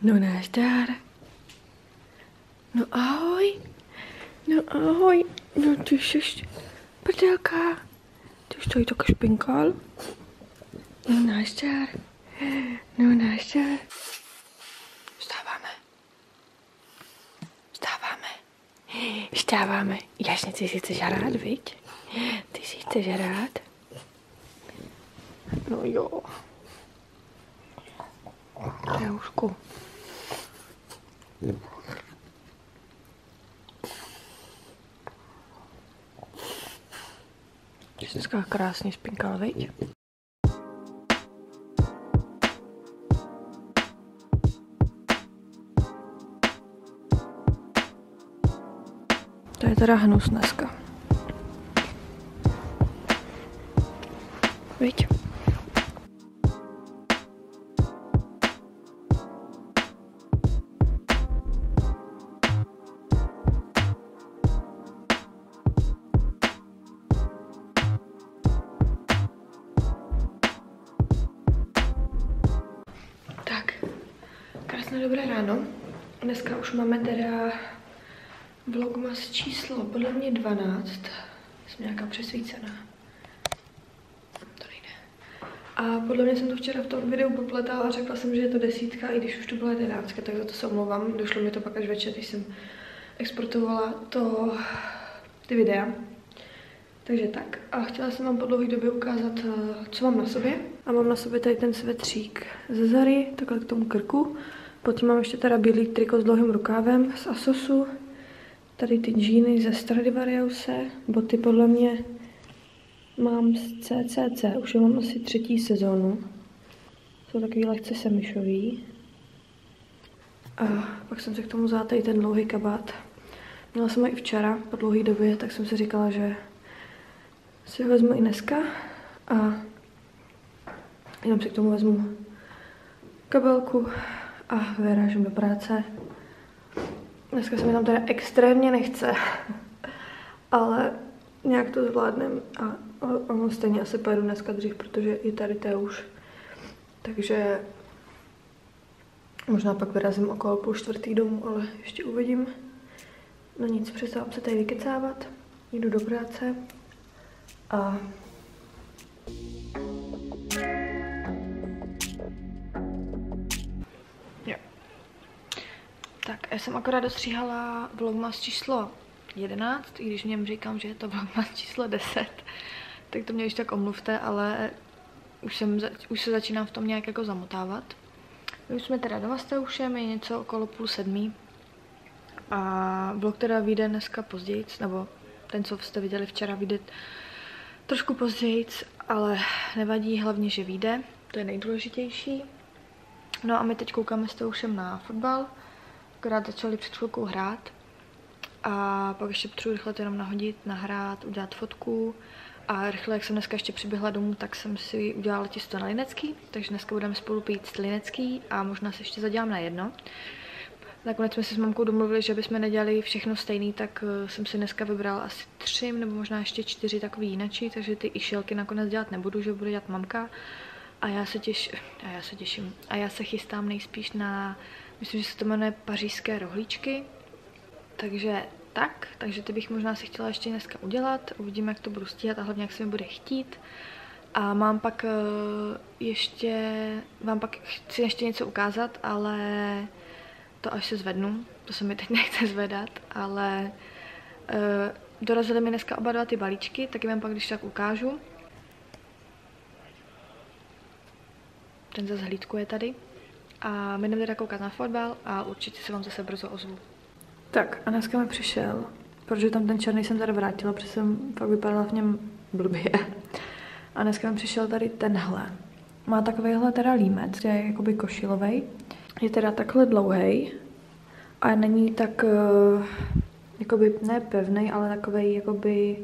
No nazdar. No ahoj. No ahoj. No ty jsi prdelka. Ty už tady taky špinkal. No nazdar. No nazdar. Vstáváme. Vstáváme. Vstáváme. Jasně, ty si chceš hrát, viď? Ty si chceš hrát? No jo. Raušku. Ty jsi dneska krásně spinkal, viď? To je teda hnus dneska. Viď? Tak, krásné dobré ráno. Dneska už máme teda vlogmas číslo podle mě 12. Jsem nějaká přesvícená. To nejde. A podle mě jsem to včera v tom videu popletala a řekla jsem, že je to 10, i když už to byla 11, tak za to se omlouvám. Došlo mi to pak až večer, když jsem exportovala ty videa. Takže tak. A chtěla jsem vám po dlouhé době ukázat, co mám na sobě. A mám na sobě tady ten svetřík ze Zary, takhle k tomu krku. Potom mám ještě teda bílý triko s dlouhým rukávem z Asosu. Tady ty džíny ze Stradivariuse. Boty podle mě mám z CCC. Už je mám asi 3. sezónu. Jsou takový lehce semišový. A pak jsem se k tomu vzala tady ten dlouhý kabát. Měla jsem ho i včera po dlouhé době, tak jsem si říkala, že si ho vezmu i dneska a jenom si k tomu vezmu kabelku a vyrážím do práce. Dneska se mi tam teda extrémně nechce, ale nějak to zvládnem a ono stejně asi pojedu dneska dřív, protože je tady už. Takže možná pak vyrazím okolo 3:30 domů, ale ještě uvidím. No nic, přestávám se tady vykecávat, jdu do práce a jo. Tak, já jsem akorát dostříhala vlogmas číslo 11, i když v něm říkám, že je to vlogmas číslo 10, tak to mě už tak omluvte, ale už se začínám v tom nějak jako zamotávat. My už jsme teda doma s Teušem, je něco okolo 6:30 a vlog teda vyjde dneska později, nebo ten, co jste viděli včera, vyjde trošku později, ale nevadí, hlavně, že vyjde, to je nejdůležitější. No a my teď koukáme s Teušem na fotbal, akorát začali před chvilkou hrát a pak ještě potřebuji rychle to jenom nahodit, nahrát, udělat fotku a rychle, jak jsem dneska ještě přiběhla domů, tak jsem si udělala těsto na linecký, takže dneska budeme spolu pít linecký a možná se ještě zadělám na jedno. Nakonec jsme si s mamkou domluvili, že bychom nedělali všechno stejný, tak jsem si dneska vybrala asi 3 nebo možná ještě 4 takový jinačí, takže ty išelky nakonec dělat nebudu, že bude dělat mamka. A já se těším. A já se chystám nejspíš na, myslím, že se to jmenuje pařížské rohlíčky. Takže ty bych možná si chtěla ještě dneska udělat. Uvidíme, jak to budu stíhat a hlavně, jak se mi bude chtít. A mám pak chci ještě něco ukázat, ale to až se zvednu. To se mi teď nechce zvedat, ale dorazily mi dneska oba dva ty balíčky, taky vám pak když tak ukážu. Ten zase hlídkuje tady. A my jdeme teda koukat na fotbal a určitě se vám zase brzo ozvu. Tak a dneska mi přišel, protože tam ten černý jsem tady vrátila, protože jsem fakt vypadala v něm blbě. A dneska mi přišel tady tenhle. Má takovýhle teda límec, je jakoby košilovej. Je teda takhle dlouhý a není tak jakoby ne pevnej, ale takovej jakoby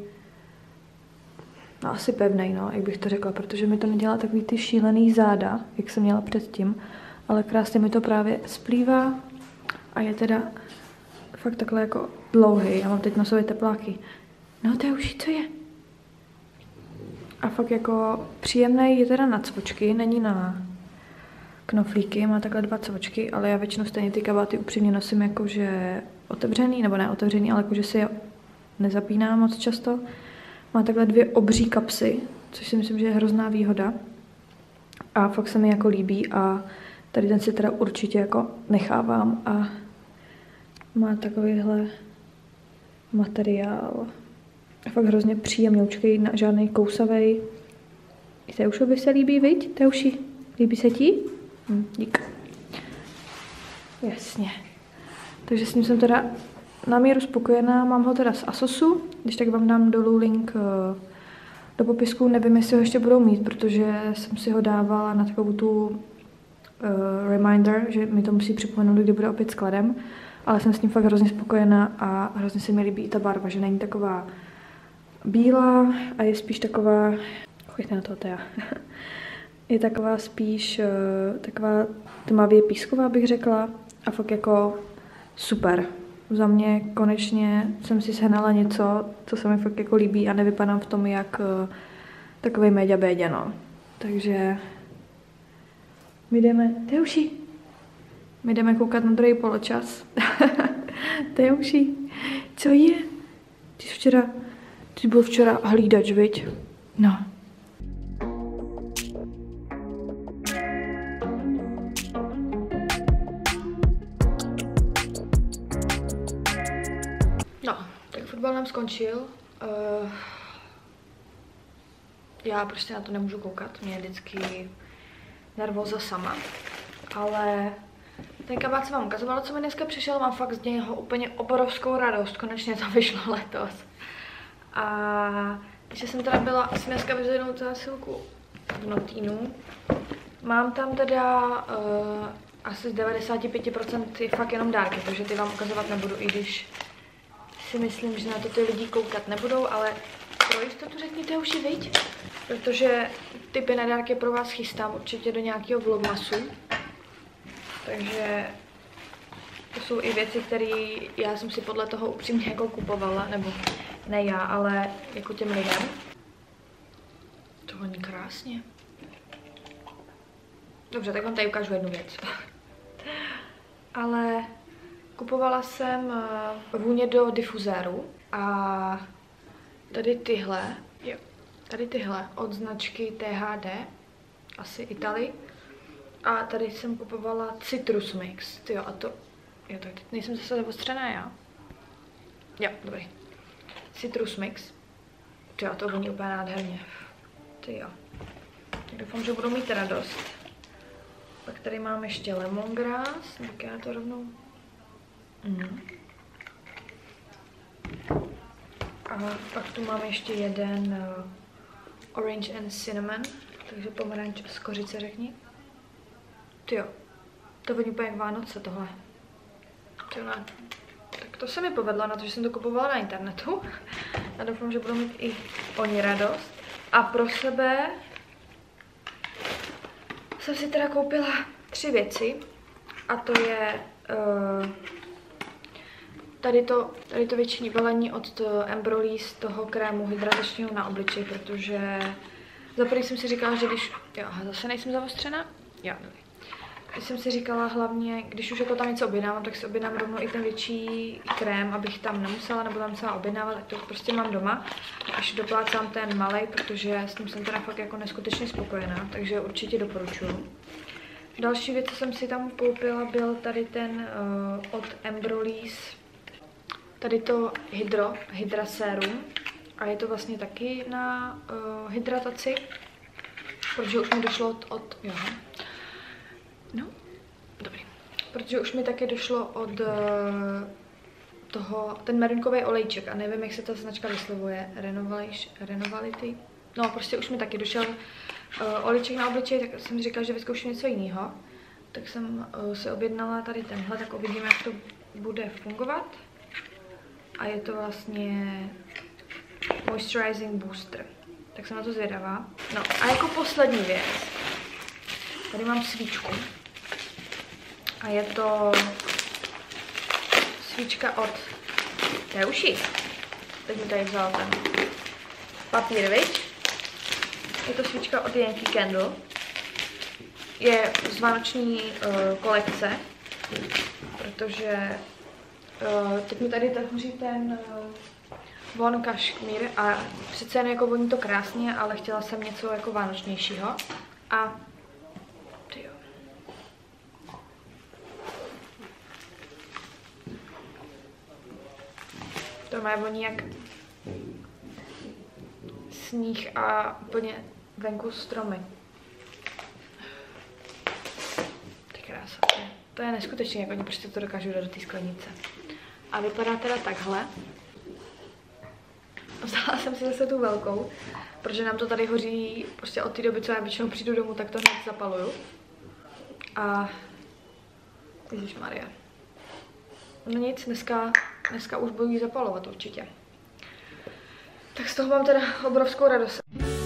no asi pevnej, no, jak bych to řekla, protože mi to nedělá takový ty šílený záda, jak jsem měla předtím, ale krásně mi to právě splývá a je teda fakt takhle jako dlouhý. Já mám teď nosové tepláky. No to je už co je. A fakt jako příjemný, je teda na cvočky, není na knoflíky, má takhle 2 cvočky, ale já většinou stejně ty kabáty upřímně nosím jakože otevřený, nebo ne otevřený, ale jakože si je nezapínám moc často. Má takhle 2 obří kapsy, což si myslím, že je hrozná výhoda. A fakt se mi jako líbí a tady ten si teda určitě jako nechávám a má takovýhle materiál. Fakt hrozně příjemňoučkej, žádnej kousavej. Teušovi se líbí, viď? Teuši, líbí se ti? Dík. Jasně. Takže s ním jsem teda na míru spokojená. Mám ho teda z Asosu. Když tak vám dám dolů link do popisku. Nevím, jestli ho ještě budou mít, protože jsem si ho dávala na takovou tu reminder, že mi to musí připomenout, kdy bude opět skladem. Ale jsem s ním fakt hrozně spokojená a hrozně se mi líbí i ta barva, že není taková bílá a je spíš taková, choďte na to, Tea, je taková spíš taková tmavě písková, bych řekla, a fakt jako super. Za mě konečně jsem si sehnala něco, co se mi fakt jako líbí a nevypadám v tom jak takovej méďa béďa, no. Takže my jdeme, Teuši, my jdeme koukat na druhý poločas. Teuši, co je? Ty byl včera hlídač, viď? No. No, tak fotbal nám skončil. Já prostě na to nemůžu koukat, mě je vždycky nervóza sama. Ale ten kabát jsem vám ukazovala, co mi dneska přišel, mám fakt z něho úplně obrovskou radost, konečně to vyšlo letos. A takže jsem teda byla asi dneska vyzvednout zásilku v Notínu. Mám tam teda asi z 95% je fakt jenom dárky, takže ty vám ukazovat nebudu, i když si myslím, že na to ty lidi koukat nebudou, ale pro jistotu řekněte už i viď, protože typy na dárky pro vás chystám určitě do nějakého vlogmasu. Takže to jsou i věci, které já jsem si podle toho upřímně jako kupovala, nebo ne já, ale jako těm lidem. To voní krásně. Dobře, tak vám tady ukážu jednu věc. Ale kupovala jsem vůně do difuzéru a tady tyhle od značky THD, asi Italy. A tady jsem kupovala Citrus Mix, tyjo, a to, jo, tak nejsem zase zavostřená já. Jo, dobrý. Citrus Mix, tyjo, to voní úplně nádherně, tyjo. Tak doufám, že budu mít radost. Pak tady mám ještě lemongrass, tak já to rovnou... A pak tu mám ještě jeden orange and cinnamon, takže pomeranč a skořice řekni. Tyjo, to voní úplně jak Vánoce tohle. Tyjo, ne. Tak to se mi povedlo na to, že jsem to kupovala na internetu. A doufám, že budu mít i oni radost. A pro sebe jsem si teda koupila 3 věci. A to je tady to většiní balení od Embrolis z toho krému hydratačního na obličej, protože za první jsem si říkala, že když... Jo, zase nejsem zavostřena? Jo, dobrý. Když jsem si říkala hlavně, když už jako tam něco objednávám, tak si objednám rovnou i ten větší krém, abych tam nemusela nebo tam musela objednávat, tak to prostě mám doma. Až doplácám ten malej, protože s tím jsem teda fakt jako neskutečně spokojená, takže určitě doporučuju. Další věc, co jsem si tam koupila, byl tady ten od Embrolis, tady to Hydra Serum. A je to vlastně taky na hydrataci, protože už mi došlo protože už mi taky došlo od ten merinkový olejček a nevím, jak se ta značka vyslovuje, Renovality. No, prostě už mi taky došel olejček na obličej, tak jsem říkala, že vyzkouším něco jiného. Tak jsem si objednala tady tenhle, tak uvidíme, jak to bude fungovat. A je to vlastně Moisturizing Booster. Tak jsem na to zvědavá. No a jako poslední věc, tady mám svíčku. A je to svíčka od Teuši. Teď mi tady vzal ten papír, viď? Je to svíčka od Yankee Candle. je z vánoční kolekce, protože teď mi tady hoří ten von kašmír a přece jen jako voní to krásně, ale chtěla jsem něco jako vánočnějšího. A tyjo. To má voní jak sníh a úplně venku stromy. Ty krása, to je neskutečné, jak oni prostě to dokážou dát do té sklenice. A vypadá teda takhle. Vzala jsem si zase tu velkou, protože nám to tady hoří prostě od té doby, co já většinou přijdu domů, tak to hned zapaluju. A ježišmarja. No nic, dneska už budu jí zapalovat určitě. Tak z toho mám teda obrovskou radost.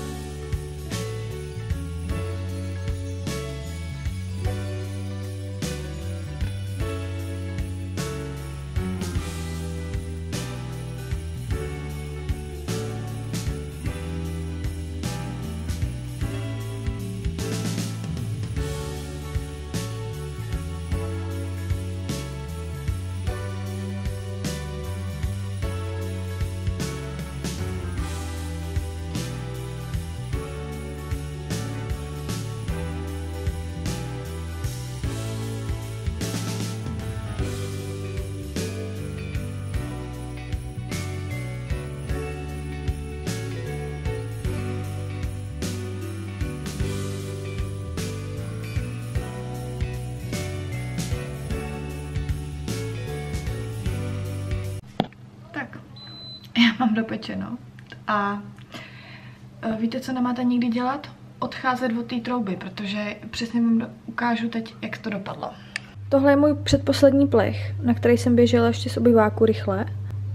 Já mám dopečeno a víte, co nemáte nikdy dělat? Odcházet od té trouby, protože přesně vám ukážu teď, jak to dopadlo. Tohle je můj předposlední plech, na který jsem běžela ještě z obyváku rychle.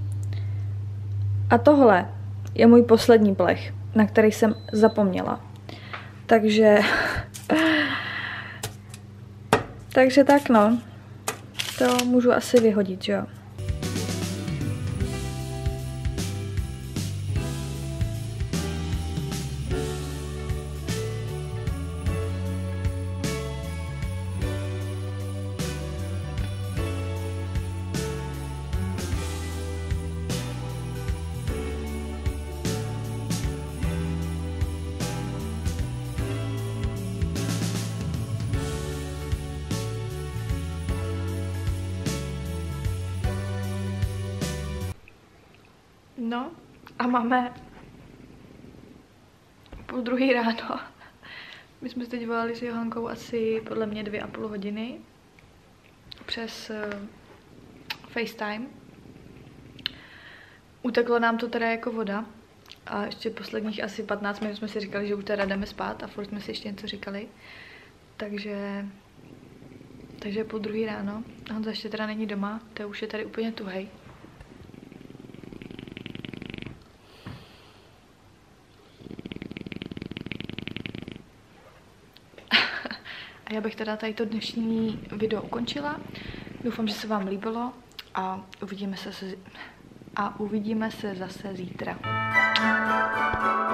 A tohle je můj poslední plech, na který jsem zapomněla. Takže tak no, to můžu asi vyhodit, že jo. No a máme 2:30 ráno. My jsme se teď volali s Johankou asi podle mě 2,5 hodiny přes FaceTime. Uteklo nám to teda jako voda a ještě posledních asi 15 minut jsme si říkali, že už teda jdeme spát a furt jsme si ještě něco říkali. Takže 2:30 ráno. Honza ještě teda není doma, to už je tady úplně tuhej. A já bych teda tady to dnešní video ukončila. Doufám, že se vám líbilo a uvidíme se zase zítra.